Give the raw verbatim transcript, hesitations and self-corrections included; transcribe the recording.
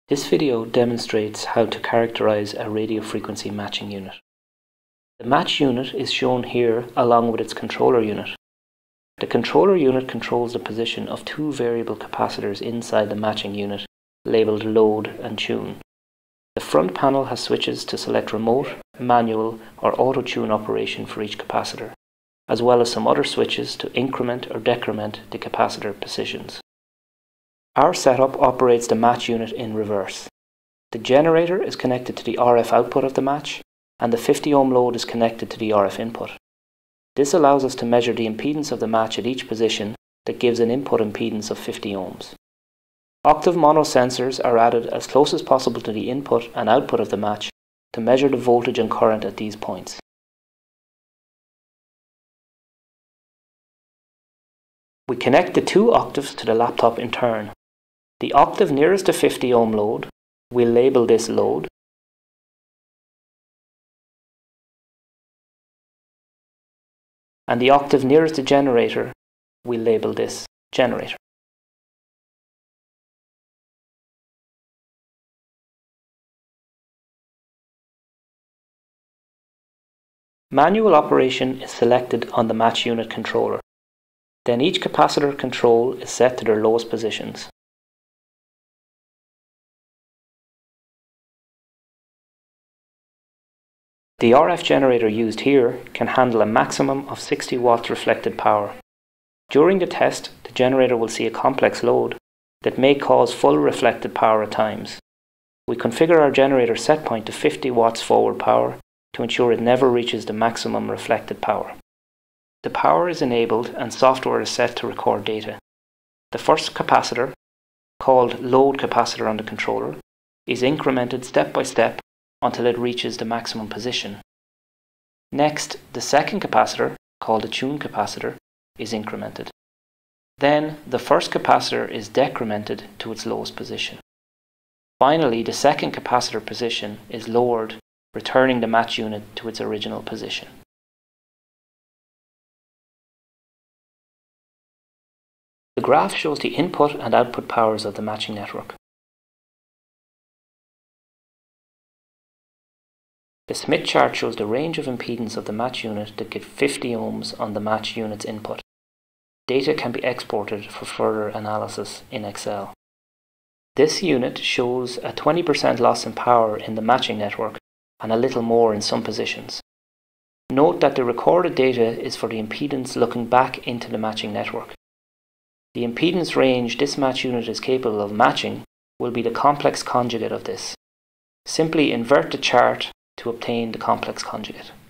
This video demonstrates how to characterize a radio frequency matching unit. The match unit is shown here along with its controller unit. The controller unit controls the position of two variable capacitors inside the matching unit, labelled load and tune. The front panel has switches to select remote, manual or auto-tune operation for each capacitor, as well as some other switches to increment or decrement the capacitor positions. Our setup operates the match unit in reverse. The generator is connected to the R F output of the match, and the fifty ohm load is connected to the R F input. This allows us to measure the impedance of the match at each position that gives an input impedance of fifty ohms. Octiv mono sensors are added as close as possible to the input and output of the match to measure the voltage and current at these points. We connect the two octaves to the laptop in turn. The octave nearest the fifty ohm load, we'll label this load. And the octave nearest the generator, we'll label this generator. Manual operation is selected on the match unit controller. Then each capacitor control is set to their lowest positions. The R F generator used here can handle a maximum of sixty watts reflected power. During the test, the generator will see a complex load that may cause full reflected power at times. We configure our generator set point to fifty watts forward power to ensure it never reaches the maximum reflected power. The power is enabled and software is set to record data. The first capacitor, called load capacitor on the controller, is incremented step by step until it reaches the maximum position. Next, the second capacitor, called the tune capacitor, is incremented. Then, the first capacitor is decremented to its lowest position. Finally, the second capacitor position is lowered, returning the match unit to its original position. The graph shows the input and output powers of the matching network. The Smith chart shows the range of impedance of the match unit that gives fifty ohms on the match unit's input. Data can be exported for further analysis in Excel. This unit shows a twenty percent loss in power in the matching network and a little more in some positions. Note that the recorded data is for the impedance looking back into the matching network. The impedance range this match unit is capable of matching will be the complex conjugate of this. Simply invert the chart to obtain the complex conjugate.